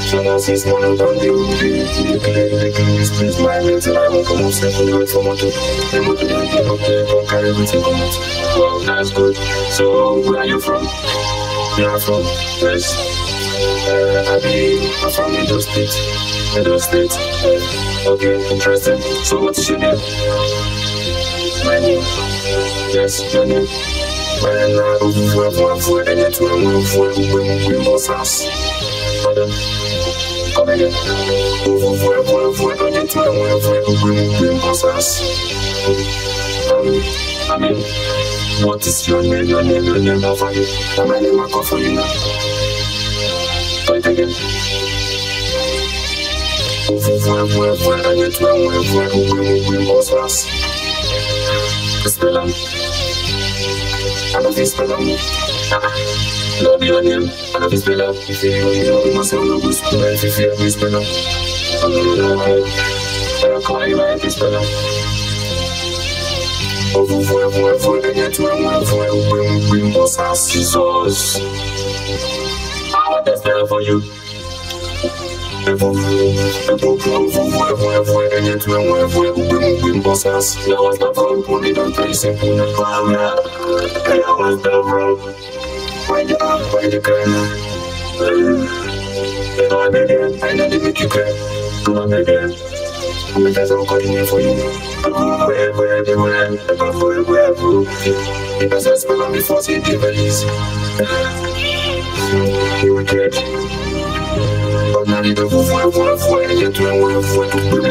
So now since morning don't deal with the please my mates and I won't come up seven good for motor. The motor don't get up there, don't carry everything come out. Wow, that's good. So where are you from? Where are you from? Yes. I'm from Middle State. Middle State. Okay, interesting. So what is your name? My name. Yes, your name. My name is and yet we must ask. Come again. And yet we must ask. I mean, what is your name? Your name, I'll for you. My name, I'll call for you now. Try it again. And yet we must ask. Spell them. I love you, spell them. Love your name. I love you, spell them. If you must have no good spell, if you feel me, spell them. I'll call you right, spell them. And yet we must ask Jesus. I want to spell for you. And yet we must ask. Now what's the problem? We don't play simple. I was the wrong. Why you cry? I beg you, I know they make you cry. Come on, beg you. Because I'm calling you for you. Wherever they went, wherever. Because I spell on before they device. You wicked. But now you don't and yet we